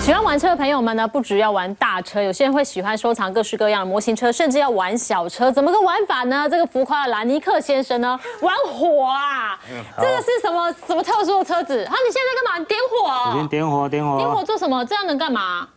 喜欢玩车的朋友们呢，不只要玩大车，有些人会喜欢收藏各式各样的模型车，甚至要玩小车。怎么个玩法呢？这个浮夸的兰尼克先生呢，玩火啊！这个是什么特殊的车子？啊，你现在在干嘛？你点火？ 已经点火。 点火做什么？这样能干嘛？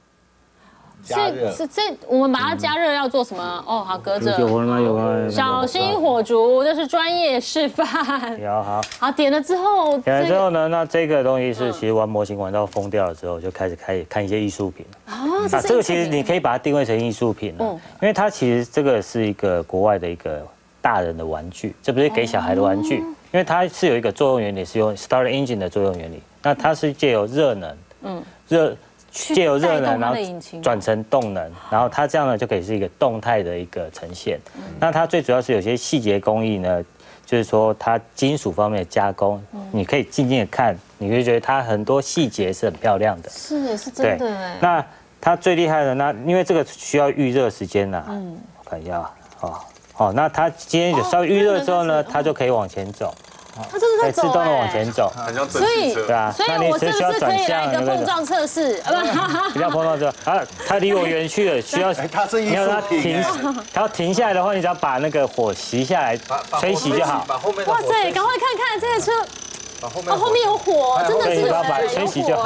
我们把它加热要做什么？哦，好，隔着。 有吗？有啊。 小心火烛，这是专业示范。好，点了之后。 点了之后呢，那这个东西是其实玩模型玩到疯掉了之后，就开始看一些艺术品。 哦， 这个其实你可以把它定位成艺术品了，因为它其实这个是一个国外的一个大人的玩具，这不是给小孩的玩具，因为它是有一个作用原理，是用 Start Engine 的作用原理。那它是借由热能，借由热能，然后转成动能，然后它这样呢就可以是一个动态的一个呈现。那它最主要是有些细节工艺呢，就是说它金属方面的加工，你可以静静的看，你会觉得它很多细节是很漂亮的。 是真的哎。 那它最厉害的那因为这个需要预热时间呐，我看一下好，那它今天有稍微预热之后呢，它就可以往前走。 它真的在走， 自动的往前走， 很像蒸汽车， 对啊。 所以我是不是可以来一个碰撞测试？ 不要碰撞车啊！它离我远去了，需要你要它停，它要停下来的话，你只要把那个火熄下来，吹熄就好。 哇塞，赶快看看这个车，哦，后面有火，真的是要把吹熄就好。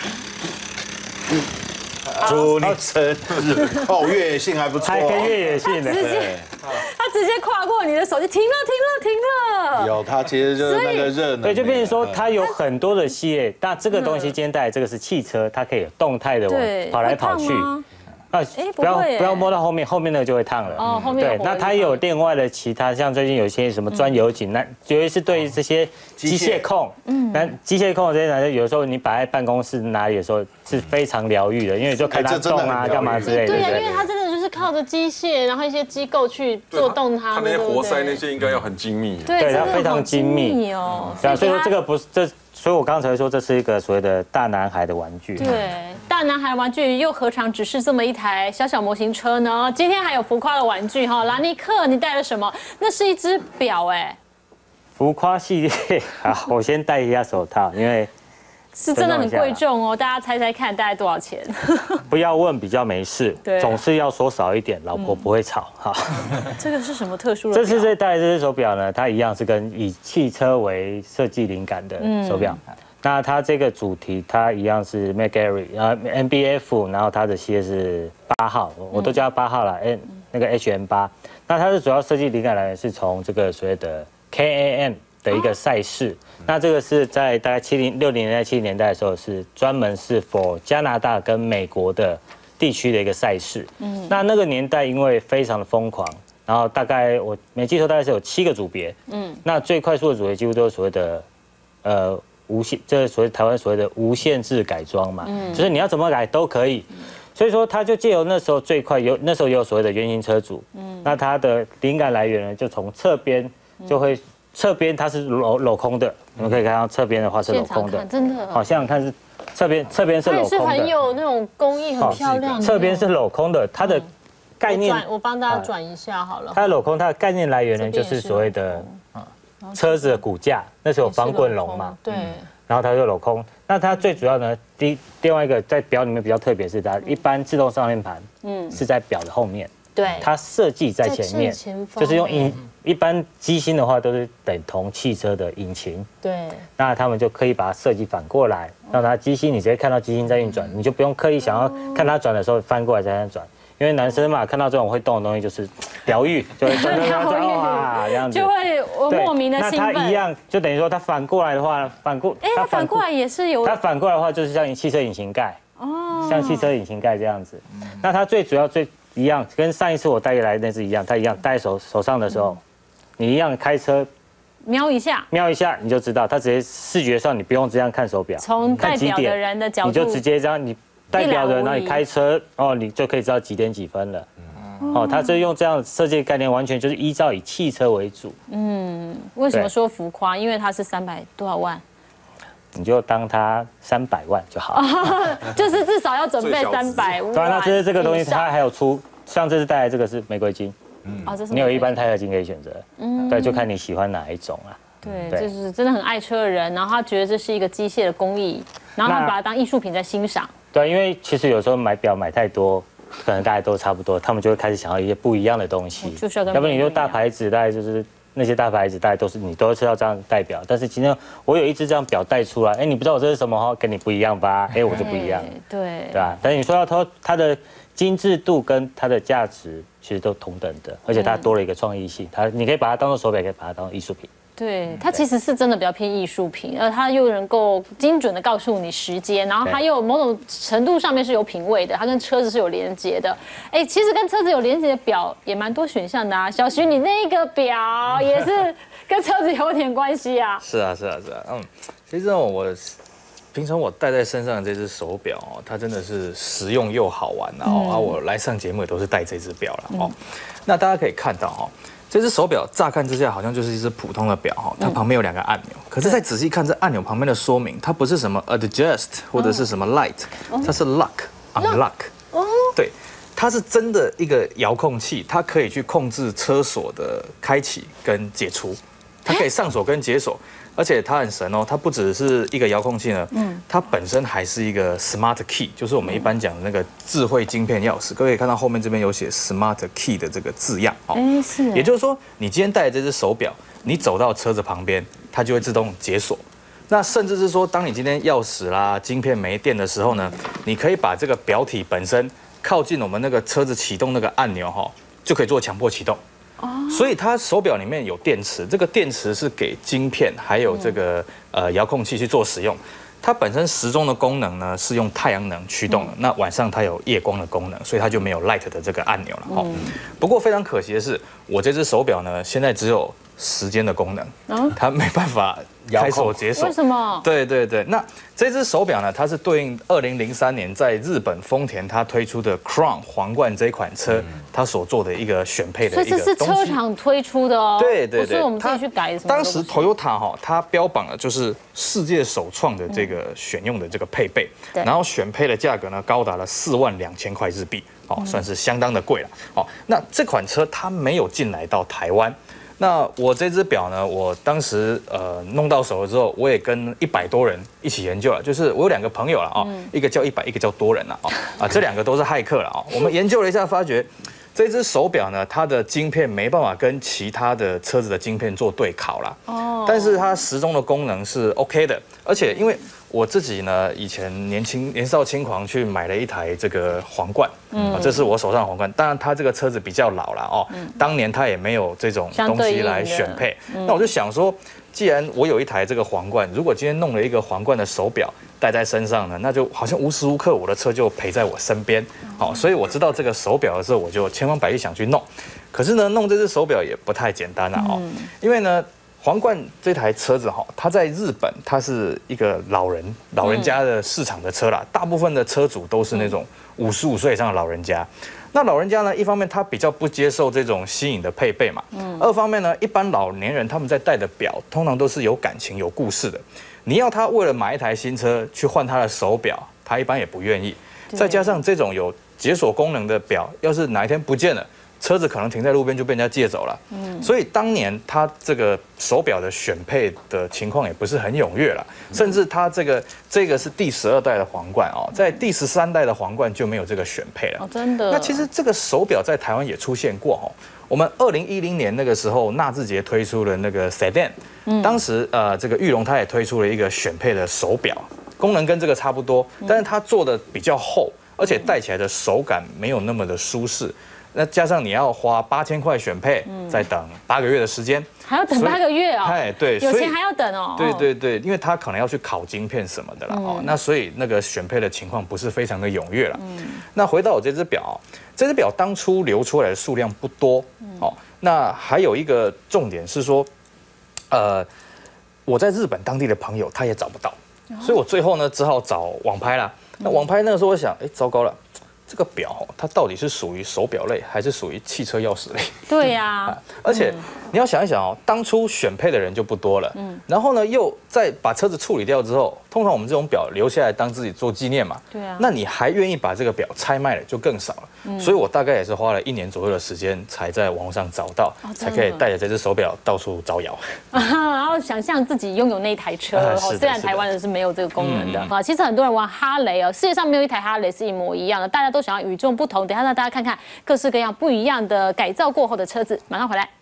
祝你生日！哦，越野性还不错， 还可以越野性的。 它直接跨过你的手机，停了。 有，它其实就是那个热能。 对，就变成说它有很多的系列，但这个东西今天带来这个是汽车，它可以有动态的跑来跑去。不要摸到后面那个就会烫了。 哦，后面对，那它有另外的其他，像最近有一些什么钻油井，那尤其是对于这些机械控，那机械控这些男生有时候你摆在办公室哪里的时候是非常疗愈的，因为就看它动啊，干嘛之类的。 对啊，因为它真的就是靠着机械，然后一些机构去做动它。 它那些活塞那些应该要很精密。 对， 它非常精密哦。 对啊，所以说这个不是这。所以我刚才说这是一个所谓的大男孩的玩具。 对，大男孩玩具又何尝只是这么一台小模型车呢？今天还有浮夸的玩具哈，兰尼克，你带了什么？那是一只表哎。 浮夸系列，好，我先戴一下手套，因为是真的很贵重哦。大家猜猜看，大概多少钱？ 不要问，比较没事。 对， 总是要说少一点，老婆不会吵。哈， 这个是什么特殊的？ 这次戴这只手表呢，它一样是跟以汽车为设计灵感的手表。那它这个主题，它一样是 McGarry， MBF， 然后它的系列是8号，我都叫它8号了，那个 HM8。那它的主要设计灵感来源是从这个所谓的 KAM 的一个赛事。那这个是在大概60年代、70年代的时候，是专门是 for 加拿大跟美国的地区的一个赛事。那个年代因为非常的疯狂，然后大概我没记错，大概是有7个组别。那最快速的组别几乎都是所谓的无限，这是所谓台湾所谓的无限制改装嘛，就是你要怎么改都可以。所以说他就借由那时候最快那时候也有所谓的原型车主。那它的灵感来源呢，就从侧边就会。侧边它是镂空的，你们可以看到侧边的话是镂空的， 真的。 好像看是侧边是镂空的， 是很有那种工艺，很漂亮。 侧边是镂空的，它的概念， 我帮大家转一下好了。 它的镂空，它的概念来源呢，就是所谓的车子的骨架，那时候有方棍龙嘛， 对。 然后它就镂空，那它最主要呢，另外一个在表里面比较特别是它一般自动上链盘，是在表的后面。 对， 它设计在前面，就是用一般机芯的话都是等同汽车的引擎， 对， 那他们就可以把它设计反过来，让它机芯你直接看到机芯在运转，你就不用刻意想要看它转的时候翻过来才能转，因为男生嘛看到这种会动的东西就是疗愈，就会转哇这样子， 就会莫名的兴奋。 那它一样就等于说它反过来的话， 它反过来也是有， 它反过来的话就是像汽车引擎盖哦，像汽车引擎盖这样子，那它最主要一样，跟上一次我带来那只一样，它一样戴在手上的时候，你一样开车瞄一下， 你就知道，它直接视觉上你不用这样看手表， 从代表的人的角度， 你就直接这样，你代表人，然后你开车哦，你就可以知道几点几分了。哦，它是用这样设计概念，完全就是依照以汽车为主。 为什么说浮夸？因为它是300多少万。 你就当它300万就好， 就是至少要准备300万。 当然，那这个东西它还有出，像这次带来这个是玫瑰金，你有一般钛合金可以选择，对，就看你喜欢哪一种啊。 对，就是真的很爱车的人，然后他觉得这是一个机械的工艺，然后他把它当艺术品在欣赏。 对，因为其实有时候买表买太多，可能大家都差不多，他们就会开始想要一些不一样的东西。 就是要跟要不然你就大牌子，大概就是那些大牌子，大概都是你都是要这样戴表。但是今天我有一只这样表带出来，哎，你不知道我这是什么哈，跟你不一样吧？哎，我就不一样， 对吧？但是你说到它的精致度跟它的价值，其实都同等的，而且它多了一个创意性，你可以把它当做手表，也可以把它当做艺术品。 对，它其实是真的比较偏艺术品，它又能够精准的告诉你时间，然后它又某种程度上面是有品味的，它跟车子是有连接的。哎，其实跟车子有连接的表也蛮多选项的啊。小徐，你那个表也是跟车子有点关系啊？ 是啊，其实我平常我戴在身上的这只手表哦，它真的是实用又好玩哦。我来上节目也都是戴这只表了哦。那大家可以看到哈。这只手表乍看之下好像就是一只普通的表哈，它旁边有2个按钮，可是再仔细看这按钮旁边的说明，它不是什么 adjust 或者是什么 light， 它是 lock。对，它是真的一个遥控器，它可以去控制车锁的开启跟解除，它可以上锁跟解锁。而且它很神哦，它不只是一个遥控器呢，它本身还是一个 smart key， 就是我们一般讲的那个智慧晶片钥匙。各位可以看到后面这边有写 smart key 的这个字样哦， 是。 也就是说，你今天戴的这只手表，你走到车子旁边，它就会自动解锁。那甚至是说，当你今天钥匙啦、晶片没电的时候呢，你可以把这个表体本身靠近我们那个车子启动那个按钮哈，就可以做强迫启动。所以它手表里面有电池，这个电池是给晶片还有这个遥控器去做使用。它本身时钟的功能呢是用太阳能驱动的，那晚上它有夜光的功能，所以它就没有 light 的这个按钮了哦。不过非常可惜的是，我这只手表呢现在只有时间的功能，它没办法开锁解锁。 为什么？ 对，那这只手表呢，它是对应2003年在日本丰田它推出的 Crown 皇冠这一款车，它所做的一个选配的一个东西。 所以这是车厂推出的哦。 对， 不是我们自己去改什么。 当时 Toyota 哈，它标榜的就是世界首创的这个选用的这个配备，然后选配的价格呢高达了42000块日币，哦，算是相当的贵了。哦，那这款车它没有进来到台湾。那我这只表呢，我当时弄到手了之后，我也跟100多人一起研究了。就是我有2个朋友了啊，一个叫100，一个叫多人了啊。这2个都是骇客了啊。我们研究了一下，发觉这只手表呢，它的晶片没办法跟其他的车子的晶片做对考啦。但是它时钟的功能是 OK 的，而且因为我自己呢，以前年少轻狂去买了一台这个皇冠，这是我手上的皇冠。当然，它这个车子比较老了哦，当年它也没有这种东西来选配。那我就想说，既然我有一台这个皇冠，如果今天弄了一个皇冠的手表戴在身上呢，那就好像无时无刻我的车就陪在我身边。好，所以我知道这个手表的时候，我就千方百计想去弄。可是呢，弄这只手表也不太简单啊哦，因为呢。皇冠这台车子哈，它在日本它是一个老人家的市场的车啦，大部分的车主都是那种55岁以上的老人家。那老人家呢，一方面他比较不接受这种新颖的配备嘛，二方面呢，一般老年人他们在戴的表通常都是有感情、有故事的。你要他为了买一台新车去换他的手表，他一般也不愿意。再加上这种有解锁功能的表，要是哪一天不见了，车子可能停在路边就被人家借走了，所以当年他这个手表的选配的情况也不是很踊跃了，甚至他这个是第12代的皇冠哦，在第13代的皇冠就没有这个选配了。 哦，真的。 那其实这个手表在台湾也出现过哦，我们2010年那个时候纳智捷推出了那个 Sedan，当时这个裕隆它也推出了一个选配的手表，功能跟这个差不多，但是它做的比较厚，而且戴起来的手感没有那么的舒适。那加上你要花8000块选配，再等8个月的时间， 还要等8个月哦。 哎，对， 有钱还要等哦。 对，因为他可能要去考晶片什么的啦哦，那所以那个选配的情况不是非常的踊跃了。那回到我这只表，这只表当初流出来的数量不多哦。那还有一个重点是说，我在日本当地的朋友他也找不到，所以我最后呢只好找网拍啦。那网拍那个时候我想，哎，糟糕了。这个表它到底是属于手表类还是属于汽车钥匙类？ 对呀， 而且你要想一想哦，当初选配的人就不多了，然后呢又再把车子处理掉之后， 通常我们这种表留下来当自己做纪念嘛。 对啊。 那你还愿意把这个表拆卖了，就更少了。所以我大概也是花了1年左右的时间，才在网络上找到，才可以带着这只手表到处招摇。 然后想象自己拥有那台车，虽然台湾人是没有这个功能的啊。其实很多人玩哈雷哦，世界上没有一台哈雷是一模一样的，大家都想要与众不同。等一下让大家看看各式各样不一样的改造过后的车子，马上回来。